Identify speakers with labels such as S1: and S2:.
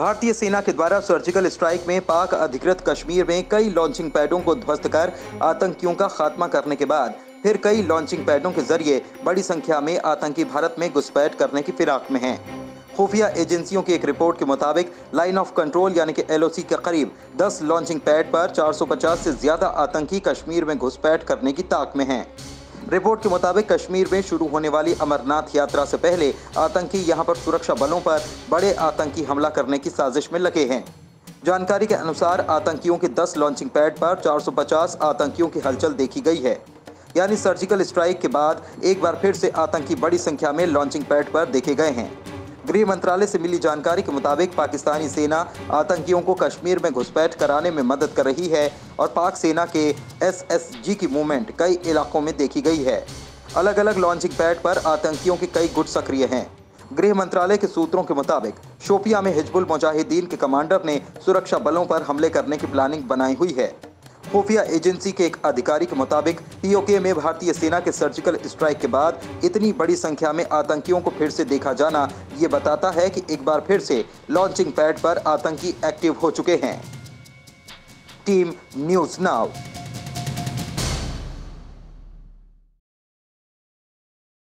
S1: भारतीय सेना के द्वारा सर्जिकल स्ट्राइक में पाक अधिकृत कश्मीर में कई लॉन्चिंग पैडों को ध्वस्त कर आतंकियों का खात्मा करने के बाद फिर कई लॉन्चिंग पैडों के जरिए बड़ी संख्या में आतंकी भारत में घुसपैठ करने की फिराक में हैं। खुफिया एजेंसियों की एक रिपोर्ट के मुताबिक लाइन ऑफ कंट्रोल यानी कि LOC के करीब 10 लॉन्चिंग पैड पर 450 से ज्यादा आतंकी कश्मीर में घुसपैठ करने की ताक में हैं। रिपोर्ट के मुताबिक कश्मीर में शुरू होने वाली अमरनाथ यात्रा से पहले आतंकी यहां पर सुरक्षा बलों पर बड़े आतंकी हमला करने की साजिश में लगे हैं। जानकारी के अनुसार आतंकियों के 10 लॉन्चिंग पैड पर 450 आतंकियों की हलचल देखी गई है। यानी सर्जिकल स्ट्राइक के बाद एक बार फिर से आतंकी बड़ी संख्या में लॉन्चिंग पैड पर देखे गए हैं। गृह मंत्रालय से मिली जानकारी के मुताबिक पाकिस्तानी सेना आतंकियों को कश्मीर में घुसपैठ कराने में मदद कर रही है और पाक सेना के SSG की मूवमेंट कई इलाकों में देखी गई है। अलग अलग लॉन्चिंग पैड पर आतंकियों के कई गुट सक्रिय हैं। गृह मंत्रालय के सूत्रों के मुताबिक शोपियां में हिजबुल मुजाहिदीन के कमांडर ने सुरक्षा बलों पर हमले करने की प्लानिंग बनाई हुई है। खुफिया एजेंसी के एक अधिकारी के मुताबिक POK में भारतीय सेना के सर्जिकल स्ट्राइक के बाद इतनी बड़ी संख्या में आतंकियों को फिर से देखा जाना ये बताता है कि एक बार फिर से लॉन्चिंग पैड पर आतंकी एक्टिव हो चुके हैं। Team news now.